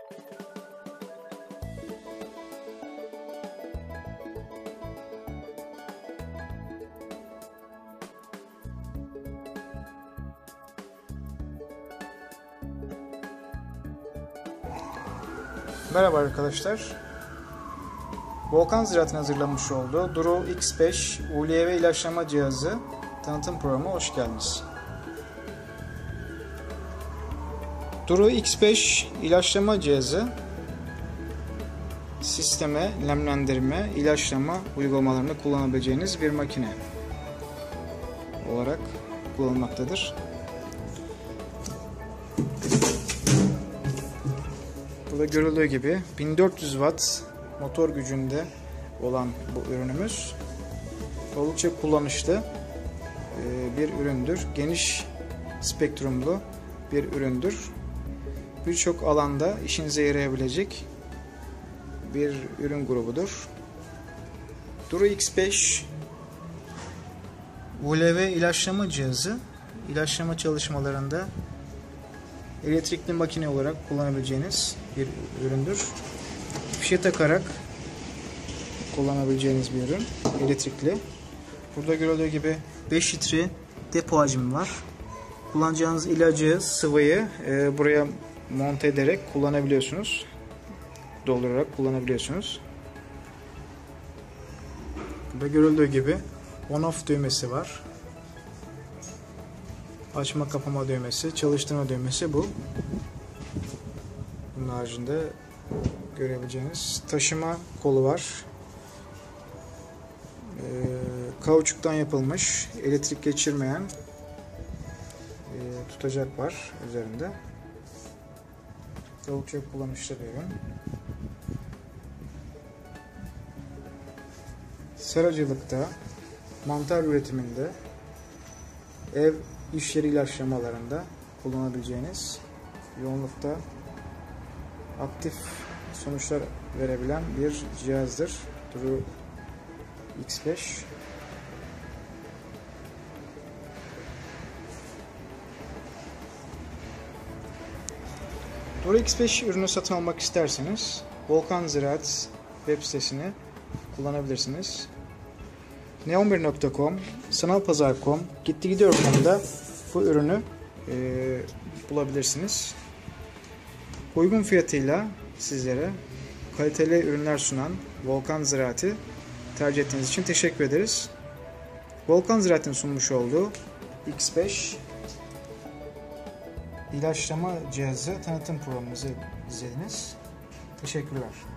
Merhaba arkadaşlar. Volkan Ziraat'ın hazırlamış olduğu Duru X5 ULV ilaçlama cihazı tanıtım programına hoş geldiniz. Duru X5 ilaçlama cihazı sisteme, nemlendirme, ilaçlama uygulamalarını kullanabileceğiniz bir makine olarak kullanılmaktadır. Burada görüldüğü gibi 1400 Watt motor gücünde olan bu ürünümüz oldukça kullanışlı bir üründür. Geniş spektrumlu bir üründür. Birçok alanda işinize yarayabilecek bir ürün grubudur. Duru X5 ULV ilaçlama cihazı ilaçlama çalışmalarında elektrikli makine olarak kullanabileceğiniz bir üründür. Fişe takarak kullanabileceğiniz bir ürün. Elektrikli. Burada görüldüğü gibi 5 litre depo hacmi var. Kullanacağınız ilacı, sıvıyı buraya monte ederek kullanabiliyorsunuz. Doldurarak kullanabiliyorsunuz. Burada görüldüğü gibi on-off düğmesi var. Açma kapama düğmesi, çalıştırma düğmesi bu. Bunun haricinde görebileceğiniz taşıma kolu var. Kauçuktan yapılmış, elektrik geçirmeyen tutacak var üzerinde. Oldukça kullanışlı bir ürün. Seracılıkta, mantar üretiminde, ev iş yeri ilaçlamalarında kullanabileceğiniz yoğunlukta aktif sonuçlar verebilen bir cihazdır. Duru X5. Duru X5 ürünü satın almak isterseniz Volkan Ziraat web sitesini kullanabilirsiniz. ne11.com, sanalpazar.com, gittigidiyor.com'da bu ürünü bulabilirsiniz. Uygun fiyatıyla sizlere kaliteli ürünler sunan Volkan Ziraat'ı tercih ettiğiniz için teşekkür ederiz. Volkan Ziraat'ın sunmuş olduğu X5 ilaçlama cihazı tanıtım programımızı izlediniz. Teşekkürler.